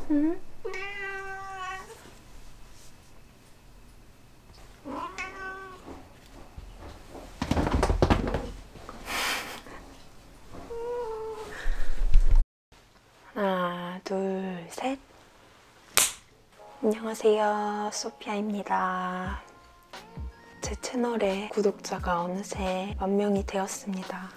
응? 하나, 둘, 셋. 안녕하세요, 소피아입니다. 제 채널에 구독자가 어느새 10,000명이 되었습니다.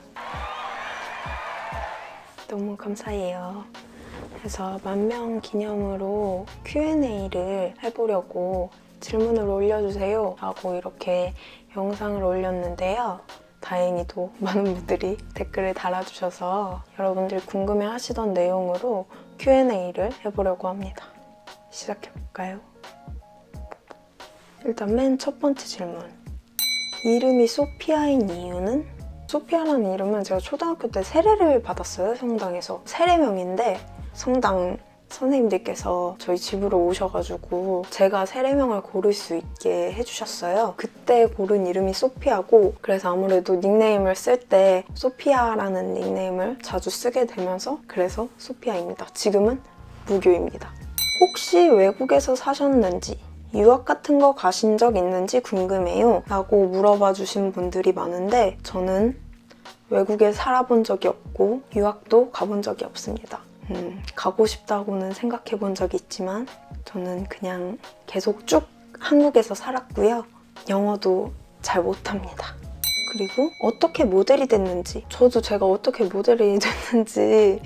너무 감사해요. 그래서 10,000명 기념으로 Q&A를 해보려고 질문을 올려주세요 라고 이렇게 영상을 올렸는데요. 다행히도 많은 분들이 댓글을 달아주셔서 여러분들이 궁금해하시던 내용으로 Q&A를 해보려고 합니다. 시작해볼까요? 일단 맨 첫 번째 질문. 이름이 소피아인 이유는? 소피아라는 이름은 제가 초등학교 때 세례를 받았어요, 성당에서. 세례명인데 성당 선생님들께서 저희 집으로 오셔가지고 제가 세례명을 고를 수 있게 해주셨어요. 그때 고른 이름이 소피아고, 그래서 아무래도 닉네임을 쓸 때 소피아라는 닉네임을 자주 쓰게 되면서 그래서 소피아입니다. 지금은 무교입니다. 혹시 외국에서 사셨는지, 유학 같은 거 가신 적 있는지 궁금해요 라고 물어봐 주신 분들이 많은데, 저는 외국에 살아본 적이 없고 유학도 가본 적이 없습니다. 가고 싶다고는 생각해 본 적이 있지만 저는 그냥 계속 쭉 한국에서 살았고요. 영어도 잘 못합니다. 그리고 어떻게 모델이 됐는지, 저도 제가 어떻게 모델이 됐는지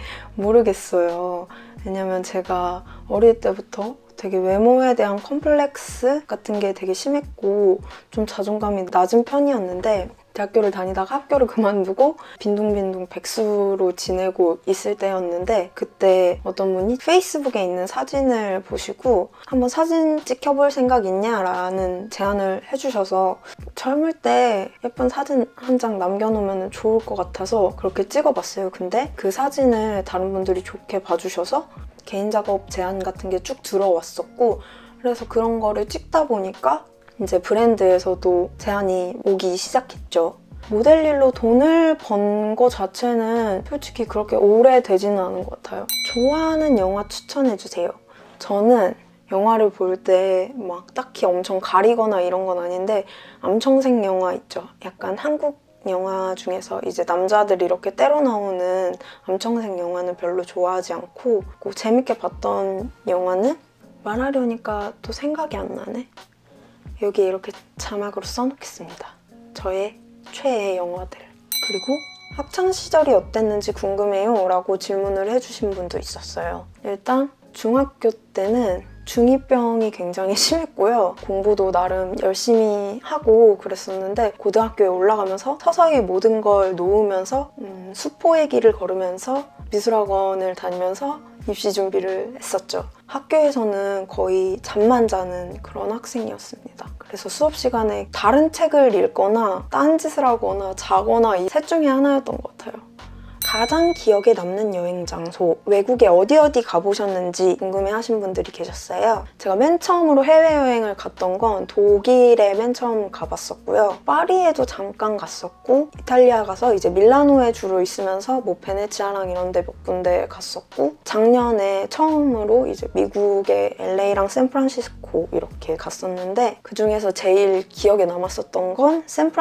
모르겠어요. 왜냐면 제가 어릴 때부터 되게 외모에 대한 컴플렉스 같은 게 되게 심했고 좀 자존감이 낮은 편이었는데, 대학교를 다니다가 학교를 그만두고 빈둥빈둥 백수로 지내고 있을 때였는데, 그때 어떤 분이 페이스북에 있는 사진을 보시고 한번 사진 찍혀볼 생각 있냐? 라는 제안을 해주셔서 젊을 때 예쁜 사진 한 장 남겨놓으면 좋을 것 같아서 그렇게 찍어봤어요. 근데 그 사진을 다른 분들이 좋게 봐주셔서 개인 작업 제안 같은 게 쭉 들어왔었고, 그래서 그런 거를 찍다 보니까 이제 브랜드에서도 제안이 오기 시작했죠. 모델 일로 돈을 번 거 자체는 솔직히 그렇게 오래되지는 않은 것 같아요. 좋아하는 영화 추천해주세요. 저는 영화를 볼 때 막 딱히 엄청 가리거나 이런 건 아닌데, 암청생 영화 있죠. 약간 한국 영화 중에서 이제 남자들이 이렇게 때려 나오는 암청생 영화는 별로 좋아하지 않고, 재밌게 봤던 영화는 말하려니까 또 생각이 안 나네. 여기 이렇게 자막으로 써놓겠습니다. 저의 최애 영화들. 그리고 학창시절이 어땠는지 궁금해요 라고 질문을 해주신 분도 있었어요. 일단 중학교 때는 중2병이 굉장히 심했고요. 공부도 나름 열심히 하고 그랬었는데, 고등학교에 올라가면서 서서히 모든 걸 놓으면서 수포의 길을 걸으면서 미술학원을 다니면서 입시 준비를 했었죠. 학교에서는 거의 잠만 자는 그런 학생이었습니다. 그래서 수업 시간에 다른 책을 읽거나 딴짓을 하거나 자거나 이 셋 중에 하나였던 것 같아요. 가장 기억에 남는 여행 장소, 외국에 어디 가보셨는지 궁금해하신 분들이 계셨어요. 제가 맨 처음으로 해외여행을 갔던 건 독일에 맨 처음 가봤었고요. 파리에도 잠깐 갔었고, 이탈리아 가서 이제 밀라노에 주로 있으면서 뭐 베네치아랑 이런 데 몇 군데 갔었고, 작년에 처음으로 이제 미국의 LA랑 샌프란시스코 이렇게 갔었는데, 그중에서 제일 기억에 남았었던 건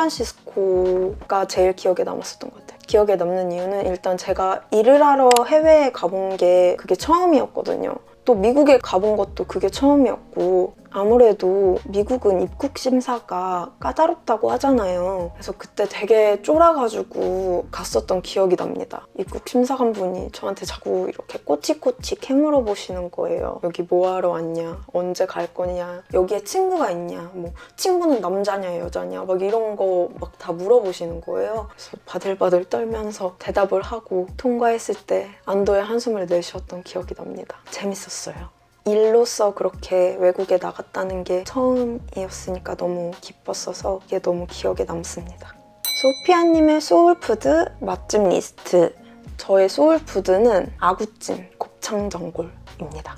샌프란시스코가 제일 기억에 남았었던 것 같아요. 기억에 남는 이유는 일단 제가 일을 하러 해외에 가본 게 그게 처음이었거든요. 또 미국에 가본 것도 그게 처음이었고, 아무래도 미국은 입국 심사가 까다롭다고 하잖아요. 그래서 그때 되게 쫄아가지고 갔었던 기억이 납니다. 입국 심사관분이 저한테 자꾸 이렇게 꼬치꼬치 캐물어 보시는 거예요. 여기 뭐하러 왔냐? 언제 갈 거냐? 여기에 친구가 있냐? 뭐 친구는 남자냐 여자냐? 막 이런 거 막 다 물어보시는 거예요. 그래서 바들바들 떨면서 대답을 하고 통과했을 때 안도의 한숨을 내쉬었던 기억이 납니다. 재밌었어요. 일로서 그렇게 외국에 나갔다는 게 처음이었으니까 너무 기뻤어서 이게 너무 기억에 남습니다. 소피아님의 소울푸드 맛집 리스트. 저의 소울푸드는 아구찜, 곱창전골입니다.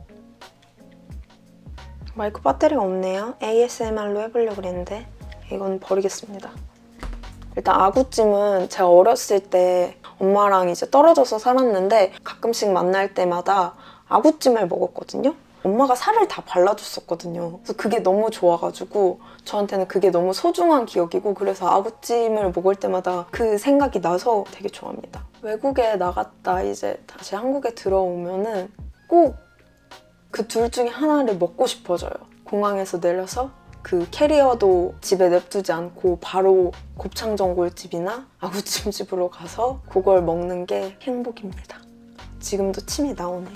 마이크 배터리가 없네요. ASMR로 해보려고 그랬는데 이건 버리겠습니다. 일단 아구찜은 제가 어렸을 때 엄마랑 이제 떨어져서 살았는데 가끔씩 만날 때마다 아구찜을 먹었거든요. 엄마가 살을 다 발라줬었거든요. 그래서 그게 너무 좋아가지고 저한테는 그게 너무 소중한 기억이고, 그래서 아구찜을 먹을 때마다 그 생각이 나서 되게 좋아합니다. 외국에 나갔다 이제 다시 한국에 들어오면은 꼭 그 둘 중에 하나를 먹고 싶어져요. 공항에서 내려서 그 캐리어도 집에 냅두지 않고 바로 곱창전골집이나 아구찜집으로 가서 그걸 먹는 게 행복입니다. 지금도 침이 나오네요.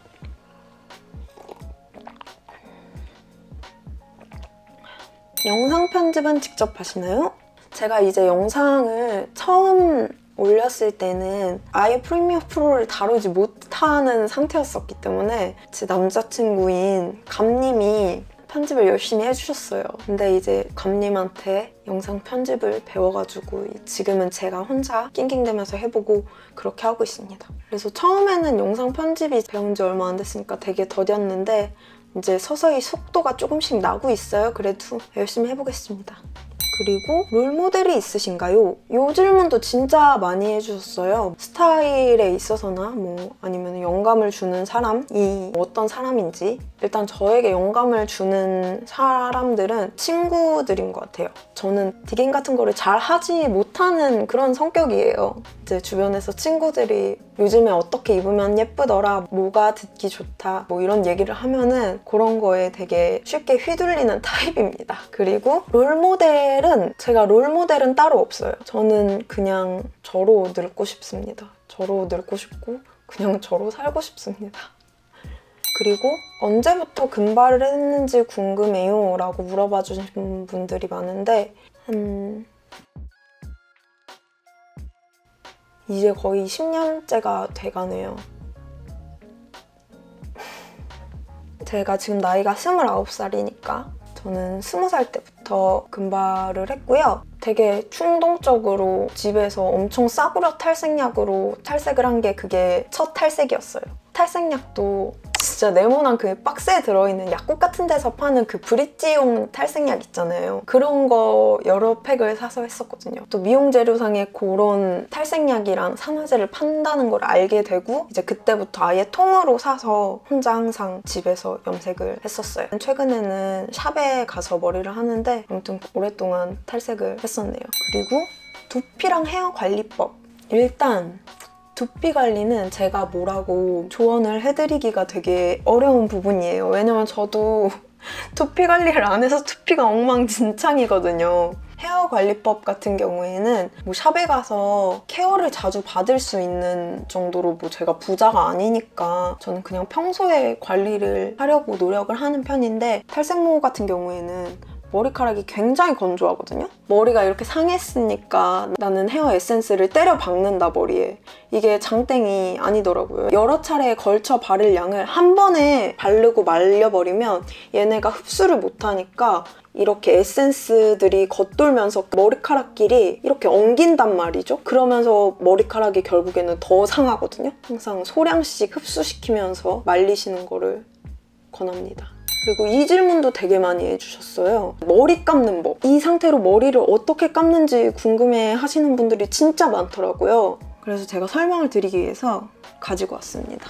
영상 편집은 직접 하시나요? 제가 이제 영상을 처음 올렸을 때는 아예 프리미어 프로를 다루지 못하는 상태였었기 때문에 제 남자친구인 감님이 편집을 열심히 해주셨어요. 근데 이제 감님한테 영상 편집을 배워가지고 지금은 제가 혼자 낑낑대면서 해보고 그렇게 하고 있습니다. 그래서 처음에는 영상 편집이 배운 지 얼마 안 됐으니까 되게 더뎠는데 이제 서서히 속도가 조금씩 나고 있어요. 그래도 열심히 해보겠습니다. 그리고 롤모델이 있으신가요? 이 질문도 진짜 많이 해주셨어요. 스타일에 있어서나 뭐 아니면 영감을 주는 사람이 어떤 사람인지. 일단 저에게 영감을 주는 사람들은 친구들인 것 같아요. 저는 디깅 같은 거를 잘 하지 못하는 그런 성격이에요. 이제 주변에서 친구들이 요즘에 어떻게 입으면 예쁘더라, 뭐가 듣기 좋다, 뭐 이런 얘기를 하면은 그런 거에 되게 쉽게 휘둘리는 타입입니다. 그리고 제가 롤모델은 따로 없어요. 저는 그냥 저로 늙고 싶습니다. 저로 늙고 싶고 그냥 저로 살고 싶습니다. 그리고 언제부터 금발을 했는지 궁금해요 라고 물어봐 주신 분들이 많은데 이제 거의 10년째가 돼가네요. 제가 지금 나이가 29살이니까 저는 20살 때부터 금발을 했고요. 되게 충동적으로 집에서 엄청 싸구려 탈색약으로 탈색을 한 게 그게 첫 탈색이었어요. 탈색약도 진짜 네모난 그 박스에 들어있는 약국 같은 데서 파는 그 브릿지용 탈색약 있잖아요. 그런 거 여러 팩을 사서 했었거든요. 또 미용 재료상에 그런 탈색약이랑 산화제를 판다는 걸 알게 되고 이제 그때부터 아예 통으로 사서 혼자 항상 집에서 염색을 했었어요. 최근에는 샵에 가서 머리를 하는데 아무튼 오랫동안 탈색을 했었네요. 그리고 두피랑 헤어 관리법. 일단 두피 관리는 제가 뭐라고 조언을 해드리기가 되게 어려운 부분이에요. 왜냐면 저도 두피 관리를 안 해서 두피가 엉망진창이거든요. 헤어 관리법 같은 경우에는 뭐 샵에 가서 케어를 자주 받을 수 있는 정도로 뭐 제가 부자가 아니니까 저는 그냥 평소에 관리를 하려고 노력을 하는 편인데, 탈색모 같은 경우에는 머리카락이 굉장히 건조하거든요? 머리가 이렇게 상했으니까 나는 헤어 에센스를 때려 박는다, 머리에. 이게 장땡이 아니더라고요. 여러 차례에 걸쳐 바를 양을 한 번에 바르고 말려버리면 얘네가 흡수를 못하니까 이렇게 에센스들이 겉돌면서 머리카락끼리 이렇게 엉긴단 말이죠. 그러면서 머리카락이 결국에는 더 상하거든요. 항상 소량씩 흡수시키면서 말리시는 거를 권합니다. 그리고 이 질문도 되게 많이 해주셨어요. 머리 감는 법. 이 상태로 머리를 어떻게 감는지 궁금해 하시는 분들이 진짜 많더라고요. 그래서 제가 설명을 드리기 위해서 가지고 왔습니다.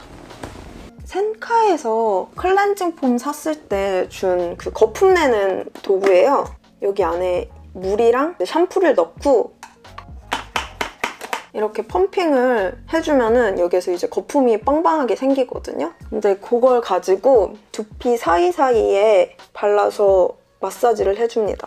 센카에서 클렌징 폼 샀을 때 준 그 거품 내는 도구예요. 여기 안에 물이랑 샴푸를 넣고 이렇게 펌핑을 해주면은 여기에서 이제 거품이 빵빵하게 생기거든요. 근데 그걸 가지고 두피 사이사이에 발라서 마사지를 해줍니다.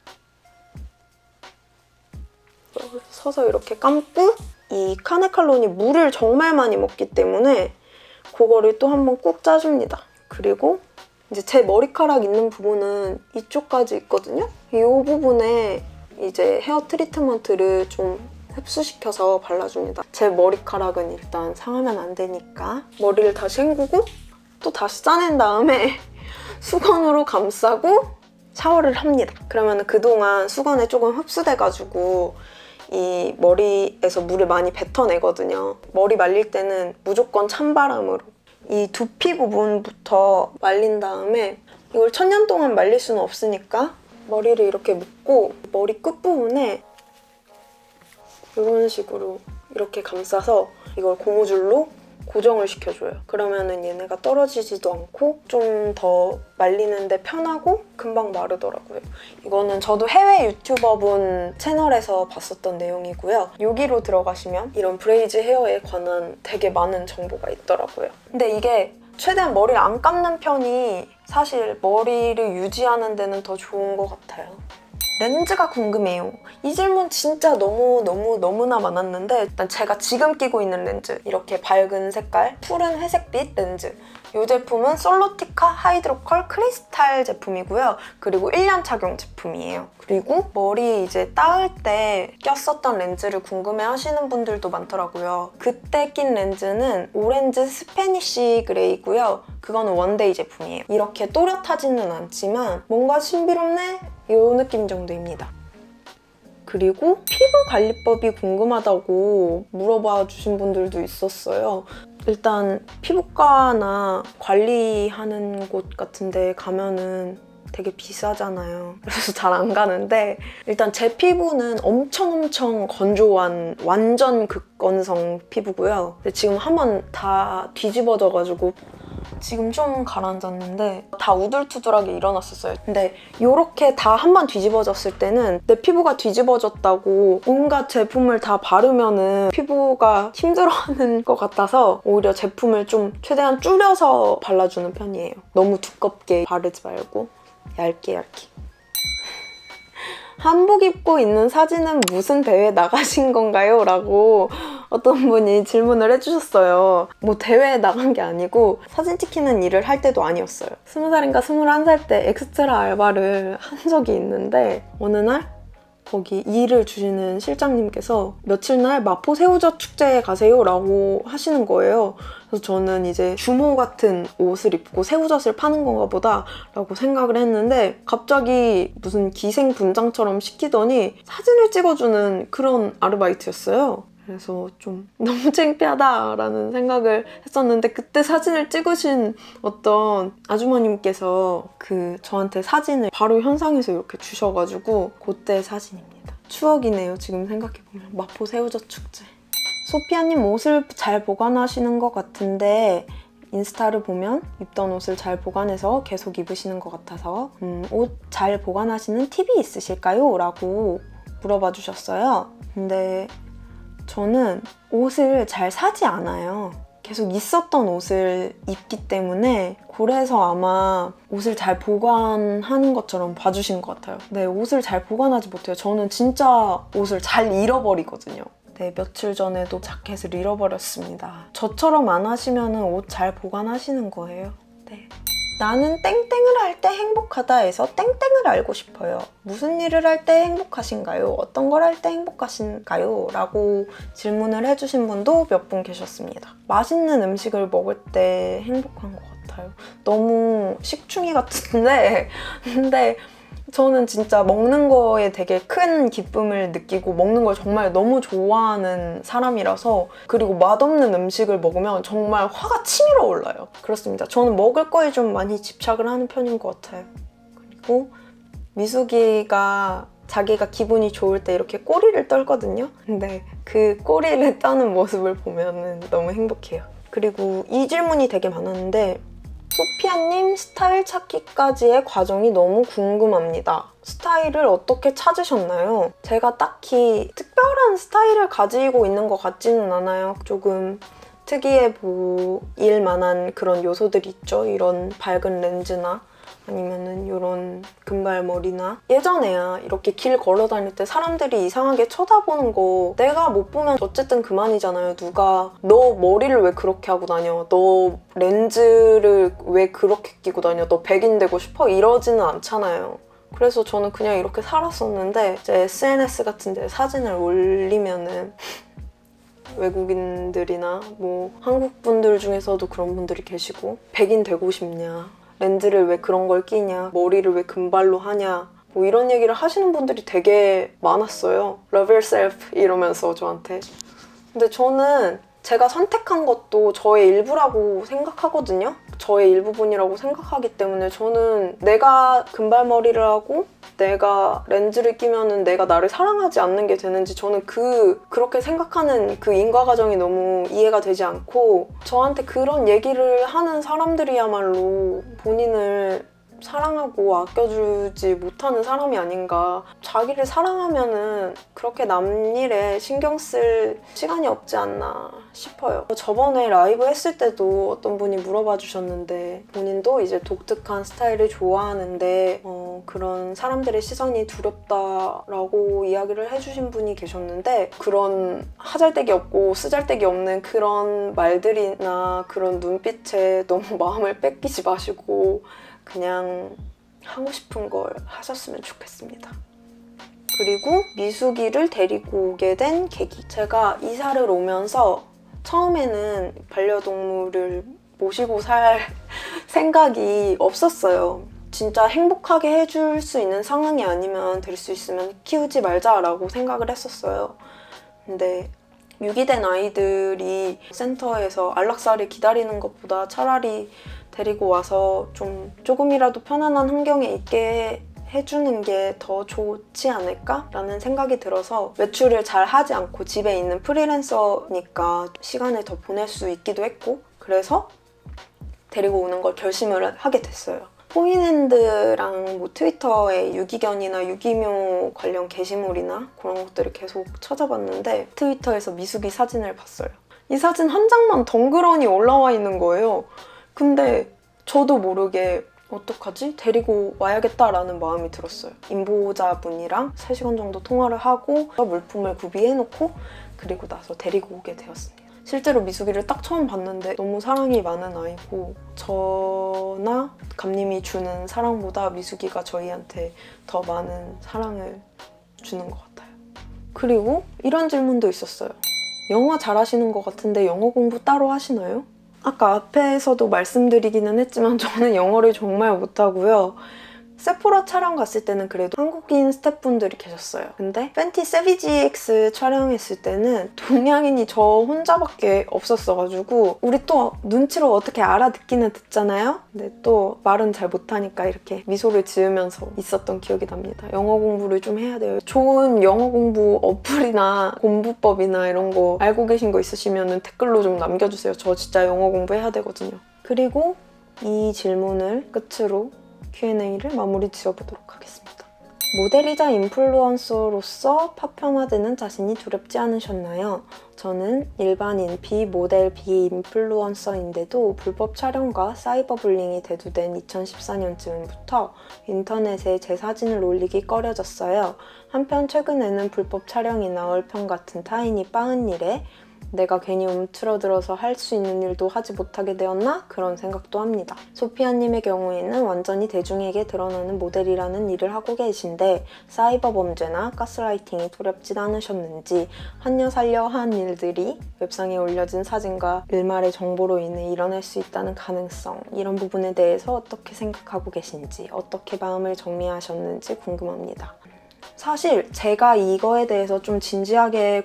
서서 이렇게 감고, 이 카네칼론이 물을 정말 많이 먹기 때문에 그거를 또 한번 꾹 짜줍니다. 그리고 이제 제 머리카락 있는 부분은 이쪽까지 있거든요. 이 부분에 이제 헤어 트리트먼트를 좀 흡수시켜서 발라줍니다. 제 머리카락은 일단 상하면 안 되니까 머리를 다시 헹구고 또 다시 짜낸 다음에 수건으로 감싸고 샤워를 합니다. 그러면 그동안 수건에 조금 흡수돼가지고 이 머리에서 물을 많이 뱉어내거든요. 머리 말릴 때는 무조건 찬바람으로. 이 두피 부분부터 말린 다음에 이걸 1000년 동안 말릴 수는 없으니까 머리를 이렇게 묶고 머리 끝부분에 이런 식으로 이렇게 감싸서 이걸 고무줄로 고정을 시켜줘요. 그러면은 얘네가 떨어지지도 않고 좀 더 말리는데 편하고 금방 마르더라고요. 이거는 저도 해외 유튜버분 채널에서 봤었던 내용이고요. 여기로 들어가시면 이런 브레이즈 헤어에 관한 되게 많은 정보가 있더라고요. 근데 이게 최대한 머리를 안 감는 편이 사실 머리를 유지하는 데는 더 좋은 것 같아요. 렌즈가 궁금해요. 이 질문 진짜 너무나 많았는데 일단 제가 지금 끼고 있는 렌즈 이렇게 밝은 색깔 푸른 회색빛 렌즈 이 제품은 솔로티카 하이드로컬 크리스탈 제품이고요. 그리고 1년 착용 제품이에요. 그리고 머리 이제 따을 때 꼈었던 렌즈를 궁금해 하시는 분들도 많더라고요. 그때 낀 렌즈는 오렌지 스패니쉬 그레이고요. 그거는 원데이 제품이에요. 이렇게 또렷하지는 않지만 뭔가 신비롭네? 이 느낌 정도입니다. 그리고 피부 관리법이 궁금하다고 물어봐 주신 분들도 있었어요. 일단 피부과나 관리하는 곳 같은 데 가면은 되게 비싸잖아요. 그래서 잘 안 가는데 일단 제 피부는 엄청 건조한 완전 극건성 피부고요. 근데 지금 한번 다 뒤집어져가지고 지금 좀 가라앉았는데 다 우둘투둘하게 일어났었어요. 근데 이렇게 다 한 번 뒤집어졌을 때는 내 피부가 뒤집어졌다고 온갖 제품을 다 바르면은 피부가 힘들어하는 것 같아서 오히려 제품을 좀 최대한 줄여서 발라주는 편이에요. 너무 두껍게 바르지 말고 얇게. 한복 입고 있는 사진은 무슨 대회 나가신 건가요? 라고 어떤 분이 질문을 해주셨어요. 뭐 대회에 나간 게 아니고 사진 찍히는 일을 할 때도 아니었어요. 20살인가 21살 때 엑스트라 알바를 한 적이 있는데 어느 날 거기 일을 주시는 실장님께서 며칠 날 마포 새우젓 축제에 가세요 라고 하시는 거예요. 그래서 저는 이제 주모 같은 옷을 입고 새우젓을 파는 건가 보다 라고 생각을 했는데 갑자기 무슨 기생분장처럼 시키더니 사진을 찍어주는 그런 아르바이트였어요. 그래서 좀 너무 창피하다라는 생각을 했었는데 그때 사진을 찍으신 어떤 아주머님께서 저한테 사진을 바로 현상에서 이렇게 주셔가지고 그때 사진입니다. 추억이네요. 지금 생각해보면. 마포 새우젓 축제. 소피아님 옷을 잘 보관하시는 것 같은데 인스타를 보면 입던 옷을 잘 보관해서 계속 입으시는 것 같아서 옷 잘 보관하시는 팁이 있으실까요? 라고 물어봐 주셨어요. 근데 저는 옷을 잘 사지 않아요. 계속 있었던 옷을 입기 때문에 그래서 아마 옷을 잘 보관하는 것처럼 봐주신 것 같아요. 네, 옷을 잘 보관하지 못해요. 저는 진짜 옷을 잘 잃어버리거든요. 네, 며칠 전에도 자켓을 잃어버렸습니다. 저처럼 안 하시면 옷 잘 보관하시는 거예요. 네. 나는 땡땡을 할 때 행복하다에서 땡땡을 알고 싶어요. 무슨 일을 할 때 행복하신가요? 어떤 걸 할 때 행복하신가요? 라고 질문을 해주신 분도 몇 분 계셨습니다. 맛있는 음식을 먹을 때 행복한 것 같아요. 너무 식충이 같은데 근데 저는 진짜 먹는 거에 되게 큰 기쁨을 느끼고 먹는 걸 정말 너무 좋아하는 사람이라서 그리고 맛없는 음식을 먹으면 정말 화가 치밀어 올라요. 그렇습니다. 저는 먹을 거에 좀 많이 집착을 하는 편인 것 같아요. 그리고 미숙이가 자기가 기분이 좋을 때 이렇게 꼬리를 떨거든요. 근데 그 꼬리를 떠는 모습을 보면 너무 행복해요. 그리고 이 질문이 되게 많았는데 소피아님 스타일 찾기까지의 과정이 너무 궁금합니다. 스타일을 어떻게 찾으셨나요? 제가 딱히 특별한 스타일을 가지고 있는 것 같지는 않아요. 조금 특이해 보일 만한 그런 요소들이 있죠. 이런 밝은 렌즈나 아니면은 이런 금발머리나 예전에야 이렇게 길 걸어 다닐 때 사람들이 이상하게 쳐다보는 거 내가 못 보면 어쨌든 그만이잖아요. 누가 너 머리를 왜 그렇게 하고 다녀? 너 렌즈를 왜 그렇게 끼고 다녀? 너 백인 되고 싶어? 이러지는 않잖아요. 그래서 저는 그냥 이렇게 살았었는데 이제 SNS 같은 데 사진을 올리면은 외국인들이나 뭐 한국 분들 중에서도 그런 분들이 계시고 백인 되고 싶냐? 렌즈를 왜 그런 걸 끼냐, 머리를 왜 금발로 하냐 뭐 이런 얘기를 하시는 분들이 되게 많았어요. Love yourself 이러면서 저한테. 근데 저는 제가 선택한 것도 저의 일부라고 생각하거든요. 저의 일부분이라고 생각하기 때문에 저는 내가 금발머리를 하고 내가 렌즈를 끼면은 내가 나를 사랑하지 않는 게 되는지 저는 그렇게 생각하는 그 인과 과정이 너무 이해가 되지 않고 저한테 그런 얘기를 하는 사람들이야말로 본인을 사랑하고 아껴주지 못하는 사람이 아닌가. 자기를 사랑하면은 그렇게 남 일에 신경 쓸 시간이 없지 않나 싶어요. 저번에 라이브 했을 때도 어떤 분이 물어봐 주셨는데 본인도 이제 독특한 스타일을 좋아하는데 그런 사람들의 시선이 두렵다라고 이야기를 해주신 분이 계셨는데 그런 하잘데기 없고 쓰잘데기 없는 그런 말들이나 그런 눈빛에 너무 마음을 뺏기지 마시고 그냥 하고 싶은 걸 하셨으면 좋겠습니다. 그리고 미숙이를 데리고 오게 된 계기. 제가 이사를 오면서 처음에는 반려동물을 모시고 살 생각이 없었어요. 진짜 행복하게 해줄 수 있는 상황이 아니면 될 수 있으면 키우지 말자라고 생각을 했었어요. 근데 유기된 아이들이 센터에서 안락사를 기다리는 것보다 차라리 데리고 와서 조금이라도 편안한 환경에 있게 해주는 게 더 좋지 않을까라는 생각이 들어서 외출을 잘 하지 않고 집에 있는 프리랜서니까 시간을 더 보낼 수 있기도 했고 그래서 데리고 오는 걸 결심을 하게 됐어요. 포인핸드랑 뭐 트위터에 유기견이나 유기묘 관련 게시물이나 그런 것들을 계속 찾아봤는데 트위터에서 미숙이 사진을 봤어요. 이 사진 한 장만 덩그러니 올라와 있는 거예요. 근데 저도 모르게 어떡하지? 데리고 와야겠다라는 마음이 들었어요. 임보자분이랑 3시간 정도 통화를 하고 물품을 구비해놓고 그리고 나서 데리고 오게 되었습니다. 실제로 미숙이를 딱 처음 봤는데 너무 사랑이 많은 아이고 저나 감님이 주는 사랑보다 미숙이가 저희한테 더 많은 사랑을 주는 것 같아요. 그리고 이런 질문도 있었어요. 영어 잘하시는 것 같은데 영어 공부 따로 하시나요? 아까 앞에서도 말씀드리기는 했지만 저는 영어를 정말 못하고요. 세포라 촬영 갔을 때는 그래도 한국인 스태프분들이 계셨어요. 근데 팬티 세비지 X 촬영했을 때는 동양인이 저 혼자밖에 없었어가지고 우리 또 눈치로 어떻게 알아듣기는 듣잖아요? 근데 또 말은 잘 못하니까 이렇게 미소를 지으면서 있었던 기억이 납니다. 영어 공부를 좀 해야 돼요. 좋은 영어 공부 어플이나 공부법이나 이런 거 알고 계신 거 있으시면 댓글로 좀 남겨주세요. 저 진짜 영어 공부해야 되거든요. 그리고 이 질문을 끝으로 Q&A를 마무리 지어보도록 하겠습니다. 모델이자 인플루언서로서 파편화되는 자신이 두렵지 않으셨나요? 저는 일반인 비모델 비인플루언서인데도 불법 촬영과 사이버 불링이 대두된 2014년쯤부터 인터넷에 제 사진을 올리기 꺼려졌어요. 한편 최근에는 불법 촬영이나 얼평 같은 타인이 빠은 일에 내가 괜히 움츠러들어서 할 수 있는 일도 하지 못하게 되었나? 그런 생각도 합니다. 소피아님의 경우에는 완전히 대중에게 드러나는 모델이라는 일을 하고 계신데 사이버 범죄나 가스라이팅이 두렵진 않으셨는지 한여 살려 한 일들이 웹상에 올려진 사진과 일말의 정보로 인해 일어날 수 있다는 가능성 이런 부분에 대해서 어떻게 생각하고 계신지 어떻게 마음을 정리하셨는지 궁금합니다. 사실 제가 이거에 대해서 좀 진지하게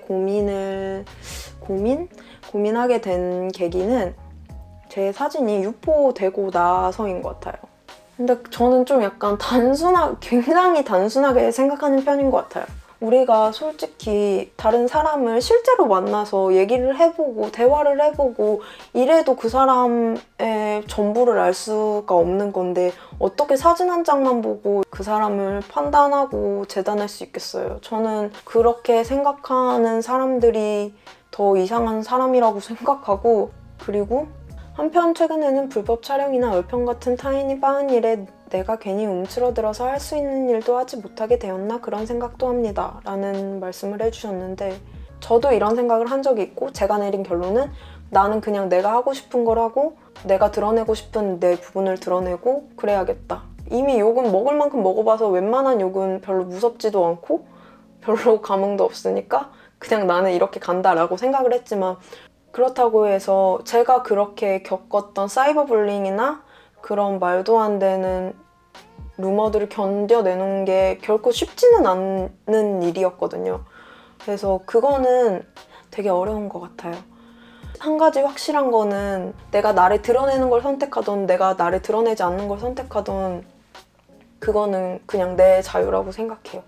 고민하게 된 계기는 제 사진이 유포되고 나서인 것 같아요. 근데 저는 좀 약간 굉장히 단순하게 생각하는 편인 것 같아요. 우리가 솔직히 다른 사람을 실제로 만나서 얘기를 해보고 대화를 해보고 이래도 그 사람의 전부를 알 수가 없는 건데 어떻게 사진 한 장만 보고 그 사람을 판단하고 재단할 수 있겠어요. 저는 그렇게 생각하는 사람들이 더 이상한 사람이라고 생각하고 그리고 한편 최근에는 불법 촬영이나 얼평 같은 타인이 빠은 일에 내가 괜히 움츠러들어서 할 수 있는 일도 하지 못하게 되었나 그런 생각도 합니다 라는 말씀을 해주셨는데 저도 이런 생각을 한 적이 있고 제가 내린 결론은 나는 그냥 내가 하고 싶은 걸 하고 내가 드러내고 싶은 내 부분을 드러내고 그래야겠다. 이미 욕은 먹을 만큼 먹어봐서 웬만한 욕은 별로 무섭지도 않고 별로 감흥도 없으니까 그냥 나는 이렇게 간다라고 생각을 했지만 그렇다고 해서 제가 그렇게 겪었던 사이버 불링이나 그런 말도 안 되는 루머들을 견뎌내는 게 결코 쉽지는 않는 일이었거든요. 그래서 그거는 되게 어려운 것 같아요. 한 가지 확실한 거는 내가 나를 드러내는 걸 선택하던 내가 나를 드러내지 않는 걸 선택하던 그거는 그냥 내 자유라고 생각해요.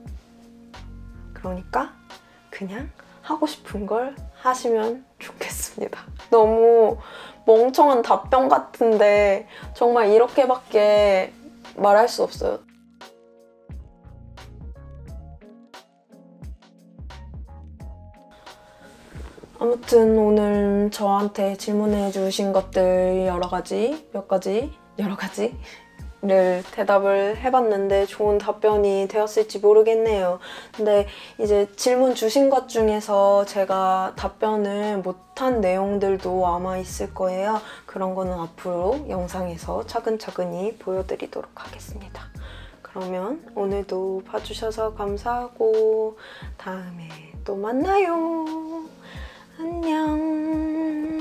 그러니까 그냥 하고 싶은 걸 하시면 좋겠습니다. 너무 멍청한 답변 같은데 정말 이렇게밖에 말할 수 없어요. 아무튼 오늘 저한테 질문해 주신 것들 여러 가지를 대답을 해봤는데 좋은 답변이 되었을지 모르겠네요. 근데 이제 질문 주신 것 중에서 제가 답변을 못한 내용들도 아마 있을 거예요. 그런 거는 앞으로 영상에서 차근차근히 보여드리도록 하겠습니다. 그러면 오늘도 봐주셔서 감사하고 다음에 또 만나요. 안녕.